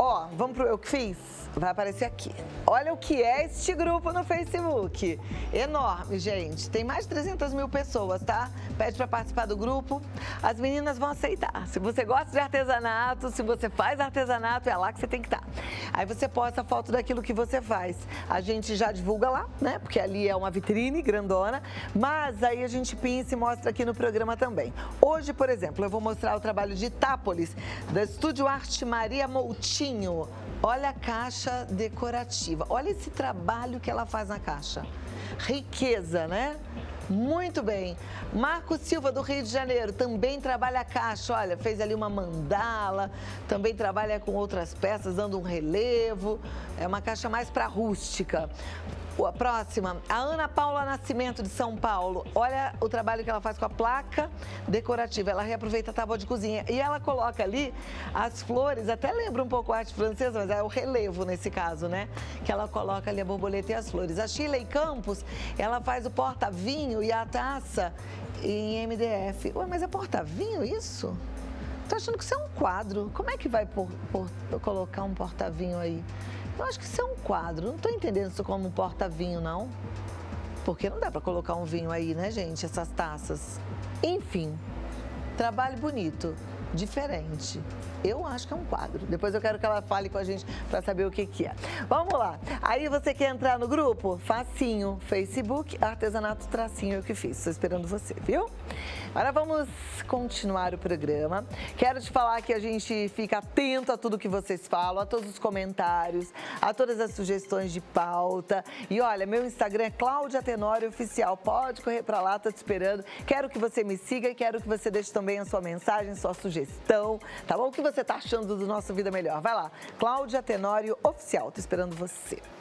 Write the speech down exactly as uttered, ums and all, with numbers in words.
Ó, vamos pro Eu Que Fiz? Vai aparecer aqui. Olha o que é este grupo no Facebook. Enorme, gente. Tem mais de trezentas mil pessoas, tá? Pede pra participar do grupo. As meninas vão aceitar. Se você gosta de artesanato, se você faz artesanato, é lá que você tem que estar. Aí você posta foto daquilo que você faz. A gente já divulga lá, né? Porque ali é uma vitrine grandona. Mas aí a gente pinça e mostra aqui no programa também. Hoje, por exemplo, eu vou mostrar o trabalho de Itápolis, da Estúdio Arte Maria Moutinho. Olha a caixa decorativa. Olha esse trabalho que ela faz na caixa. Riqueza, né? Muito bem. Marco Silva, do Rio de Janeiro, também trabalha a caixa. Olha, fez ali uma mandala, também trabalha com outras peças, dando um relevo. É uma caixa mais para rústica. A próxima, a Ana Paula Nascimento, de São Paulo. Olha o trabalho que ela faz com a placa decorativa. Ela reaproveita a tábua de cozinha e ela coloca ali as flores, até lembra um pouco a arte francesa, mas é o relevo nesse caso, né? Que ela coloca ali a borboleta e as flores. A Shirley Campos, ela faz o porta-vinho e a taça em M D F. Ué, mas é porta-vinho isso? Tô achando que isso é um quadro. Como é que vai por, por, colocar um porta-vinho aí? Eu acho que isso é um quadro. Não estou entendendo isso como um porta-vinho, não. Porque não dá para colocar um vinho aí, né, gente? Essas taças. Enfim, trabalho bonito, diferente. Eu acho que é um quadro. Depois eu quero que ela fale com a gente para saber o que que é. Vamos lá. Aí você quer entrar no grupo? Facinho. Facebook, Artesanato Tracinho Eu Que Fiz. Estou esperando você, viu? Agora vamos continuar o programa. Quero te falar que a gente fica atento a tudo que vocês falam, a todos os comentários, a todas as sugestões de pauta. E olha, meu Instagram é Cláudia Tenório Oficial. Pode correr para lá, tô te esperando. Quero que você me siga e quero que você deixe também a sua mensagem, sua sugestão, tá bom? O que você tá achando do nosso Vida Melhor? Vai lá, Cláudia Tenório Oficial. Tô esperando você.